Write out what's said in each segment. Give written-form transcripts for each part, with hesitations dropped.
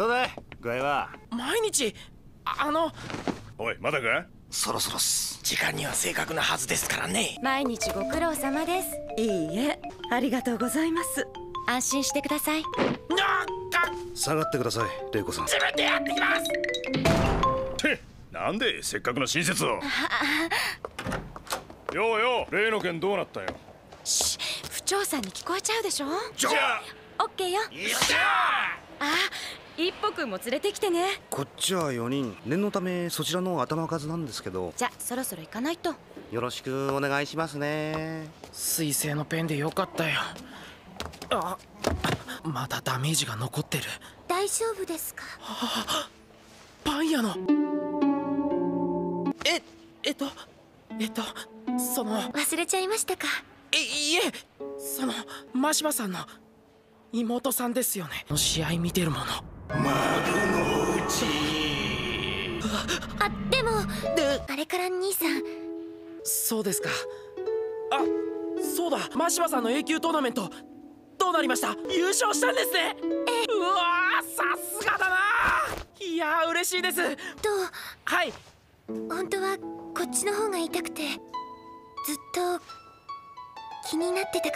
どうだい具合は。 毎日おい、まだか？ そろそろっす。 時間には正確なはずですからね。 毎日ご苦労様です。 いいえ、ありがとうございます。 安心してください。 下がってください、玲子さん。 自分でやってきます。 ってなんでせっかくの親切を。ようよう、例の件どうなったよ。 し、府長さんに聞こえちゃうでしょ。 じゃあオッケーよ。一歩くんも連れてきてね。 こっちは4人、念のためそちらの頭数なんですけど。 じゃそろそろ行かないと。 よろしくお願いしますね。 水性のペンでよかったよ。まだダメージが残ってる。 大丈夫ですか？ パン屋のその忘れちゃいましたか？ いえ、その真柴さんの妹さんですよね。試合見てるもの。 でもあれから兄さん。 そうですか。そうだ、真柴さんの A 級トーナメントどうなりました？優勝したんですね。うわー、さすがだな。いやー、嬉しいです。はい。 本当はこっちの方が痛くて、ずっと気になってたから。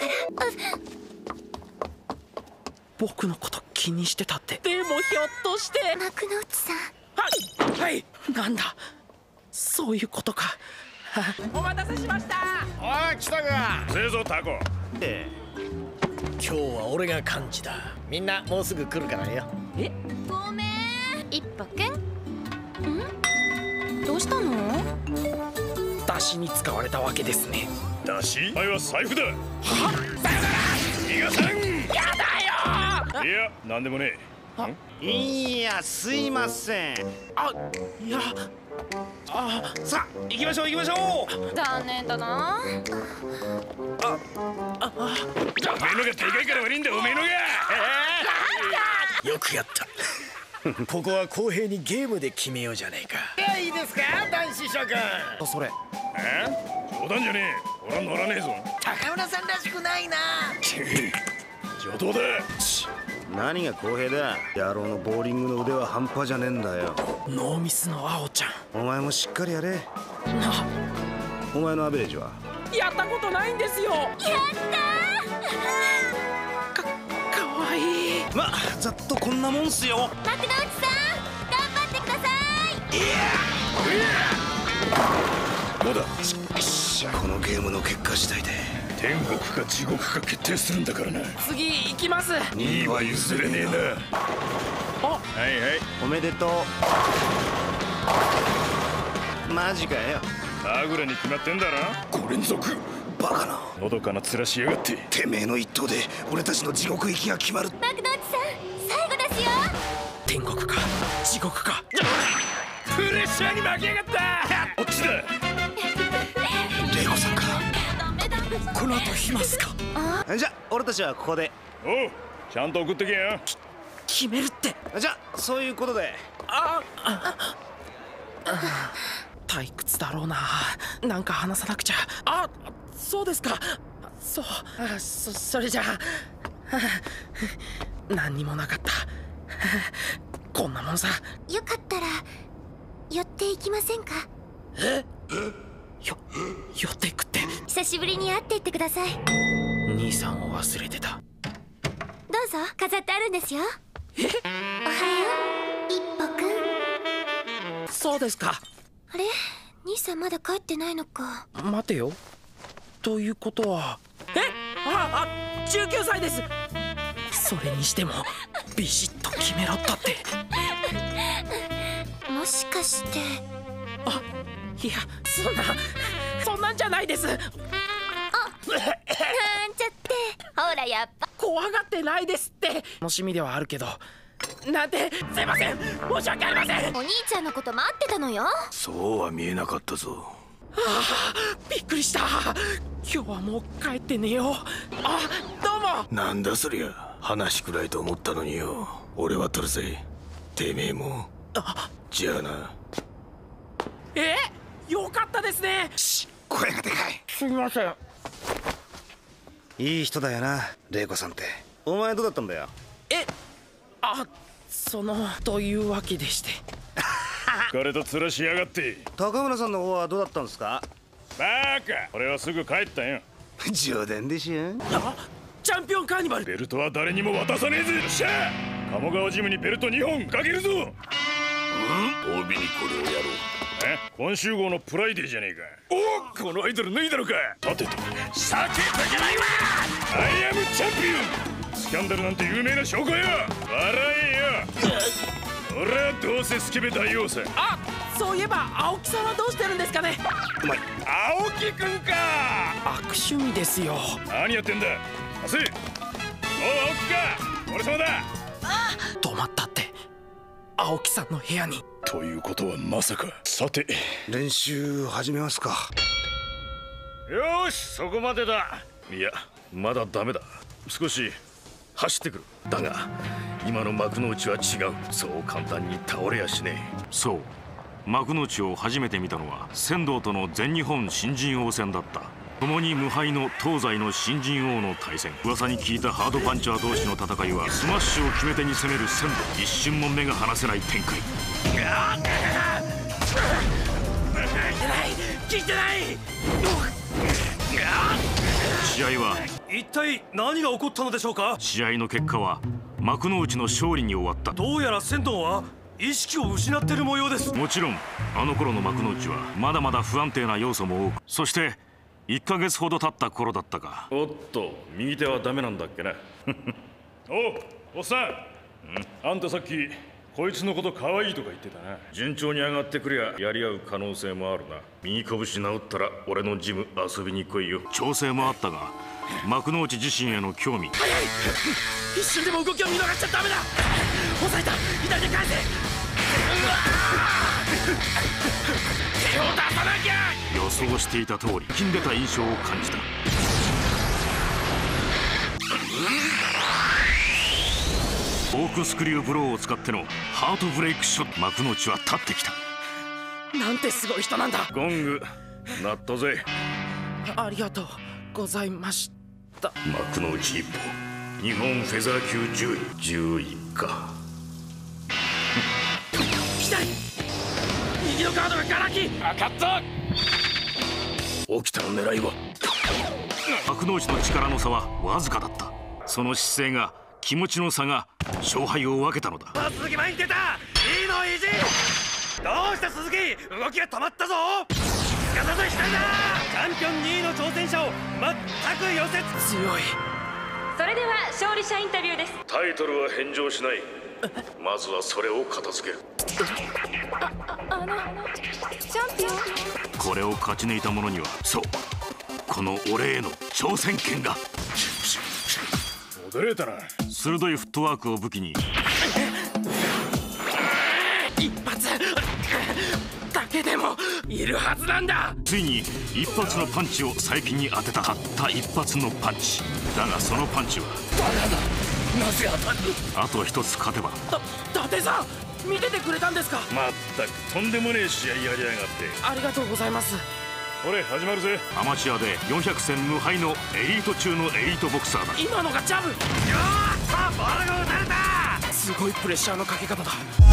僕のこと気にしてたって。でもひょっとして幕の内さん。 はい、なんだ、そういうことか。お待たせしました。 おい、来たか。せいぞタコ。 今日は俺が幹事だ。みんなもうすぐ来るからよ。 ごめん。一歩くん。どうしたの？ 出汁に使われたわけですね。 だし？お前は財布だ。逃がさん。 やだよ。 いや、なんでもねえ。 いや、すいません。 いや、 さあ行きましょう行きましょう。 残念だな。 おめえのがでかいから悪いんだ、おめえのが。 よくやった。ここは公平にゲームで決めようじゃねえか。 いいですか、男子諸君。それ冗談じゃねえ。俺は乗らねえぞ。 高村さんらしくないな。 邪道だ。 何が公平だ。野郎のボーリングの腕は半端じゃねえんだよ。 ノーミスの青ちゃん。 お前もしっかりやれ。お前のアベレージは？ やったことないんですよ。やったー。かわいい。 まあざっとこんなもんっすよ。 幕の内さん、頑張ってください。 どうだ。 このゲームの結果次第で天国か地獄か決定するんだからな。 次行きます。 2位は譲れねえな。はいはい。 おめでとう。マジかよ。 殴れに決まってんだろ。5連続。 バカな。 のどかな面しやがって。 てめえの一投で俺たちの地獄行きが決まる。 幕の内さん、最後ですよ。 天国か地獄か。 プレッシャーに負けやがった。こっちだ。 玲子さんか。 ダメだ。 この後暇っすか？ じゃあ俺たちはここで。 おう、ちゃんと送ってけよ。 決めるって。 じゃあそういうことで。 退屈だろうな。なんか話さなくちゃ。そうですか。それじゃあ何にもなかった。こんなもんさ。 よかったら寄っていきませんか？ 寄っていくって。 久しぶりに会っていってください。 兄さんを忘れてた。 どうぞ、飾ってあるんですよ。おはよう、一歩くん。 そうですか。 あれ、兄さんまだ帰ってないのか。 待てよ。ということは19歳です。それにしてもビシッと決めろったって。 もしかして。 いや、そんなんじゃないです。 なんちゃってほら、やっぱ怖がってないですって。楽しみではあるけど。なんて、すいません、申し訳ありません。 お兄ちゃんのこと待ってたのよ。 そうは見えなかったぞ。 びっくりした。今日はもう帰って寝よう。どうも。 なんだそりゃ。話くらいと思ったのによ。俺は取るぜ。てめえも。じゃあな。 よかったですね。 声がでかい。 すみません。 いい人だよな、玲子さんって。お前どうだったんだよ。 というわけでして。 彼と面しやがって。 高村さんの方はどうだったんですか？ バカ、俺はすぐ帰ったんよ。 冗談でしょ。 チャンピオンカーニバル。 ベルトは誰にも渡さねえぜ。よっしゃ、鴨川ジムにベルト2本かけるぞ。 帯にこれをやろう。 今週号のプライデーじゃねえか。おっ、このアイドル脱いだのか。待てと、 避けたじゃないわ。 アイアムチャンピオン。スキャンダルなんて有名な証拠よ。笑えよ。俺はどうせスケベ大王さ。 あ、そういえば青木さんはどうしてるんですかね。 お前、青木くんか。 悪趣味ですよ。 何やってんだ。貸せ。おう、青木か。俺様だ。 泊まったって青木さんの部屋に。 ということはまさか。さて、 練習始めますか。 よーし、そこまでだ。いや、まだダメだ。少し走ってくる。だが今の幕の内は違う。そう簡単に倒れやしねえ。 そう、幕の内を初めて見たのは仙道との全日本新人王戦だった。共に無敗の東西の新人王の対戦。噂に聞いたハードパンチャー同士の戦いはスマッシュを決め手に攻める仙道。一瞬も目が離せない展開。 聞いてない。 試合は一体何が起こったのでしょうか。 試合の結果は幕の内の勝利に終わった。 どうやら仙道は意識を失っている模様です。 もちろんあの頃の幕の内はまだまだ不安定な要素も多く、そして1ヶ月ほど経った頃だったか。 おっと、右手はダメなんだっけな。おっさん、あんたさっきこいつのこと可愛いとか言ってたな。順調に上がってくりゃやり合う可能性もあるな。右拳治ったら俺のジム遊びに来いよ。 調整もあったが幕の内自身への興味。 早い。一瞬でも動きを見逃しちゃダメだ。抑えた。左で返せ。手を出さなきゃ。 予想していた通り金出た印象を感じた。オークスクリューブローを使ってのハートブレイクショット。幕の内は立ってきた。 なんてすごい人なんだ。 ゴング鳴ったぜ。 ありがとうございました。 幕の内一歩、日本フェザー級10位11か。 左。右のカードがガラキ。 分かった。 起きたの狙いは。 幕の内の力の差はわずかだった。その姿勢が気持ちの差が勝敗を分けたのだ。 鈴木前に出た。いいの意地。どうした鈴木、動きが止まったぞ。すかさず左だ。チャンピオン2位の挑戦者を全く寄せつ。 強い。 それでは勝利者インタビューです。 タイトルは返上しない。まずはそれを片付ける。 チャンピオン。 これを勝ち抜いた者には、そう、この俺への挑戦権が。 驚いたな。 鋭いフットワークを武器に一発だけでもいるはずなんだ。 ついに一発のパンチを佐伯に当てた。たった一発のパンチだが、そのパンチはなぜ当たる。 あと一つ勝てば。 伊達さん、見ててくれたんですか。 まったくとんでもねえ試合やりやがって。 ありがとうございます。 俺始まるぜ。 アマチュアで400戦無敗のエリート中のエリートボクサーだ。 今のがジャブ。 ボールが打たれた。 すごいプレッシャーのかけ方だ。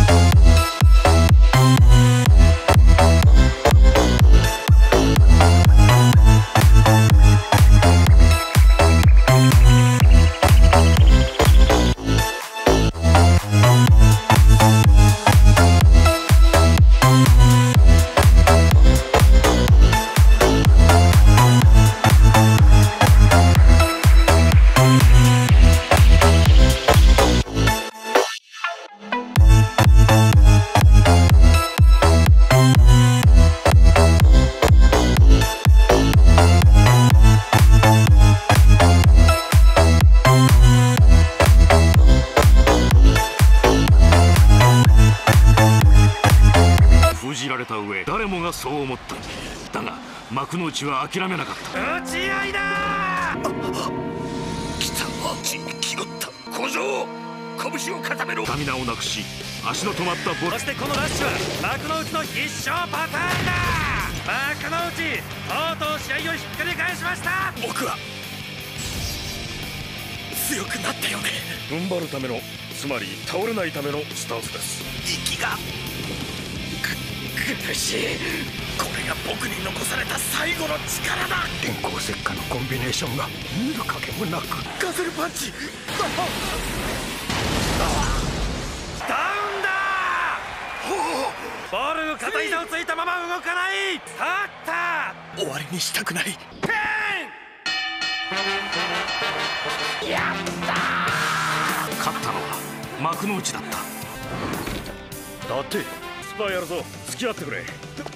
誰もがそう思った。だが幕の内は諦めなかった。 打ち合いだ。 来た。気負った小僧。拳を固めろ。 スタミナをなくし足の止まったボル。 そしてこのラッシュは幕の内の必勝パターンだ。幕の内とうとう試合をひっくり返しました。 僕は強くなったよね。 踏ん張るためのつまり倒れないためのスタンスです。 息が苦しい。これが僕に残された最後の力だ。 電光石火のコンビネーションが見る影もなく。 ガゼルパンチ。 ダウンだ。ボールが片膝をついたまま動かない。立った。 終わりにしたくない。 ペン。 勝ったのは幕の内だった。 だってスパイやるぞ、付き合ってくれ。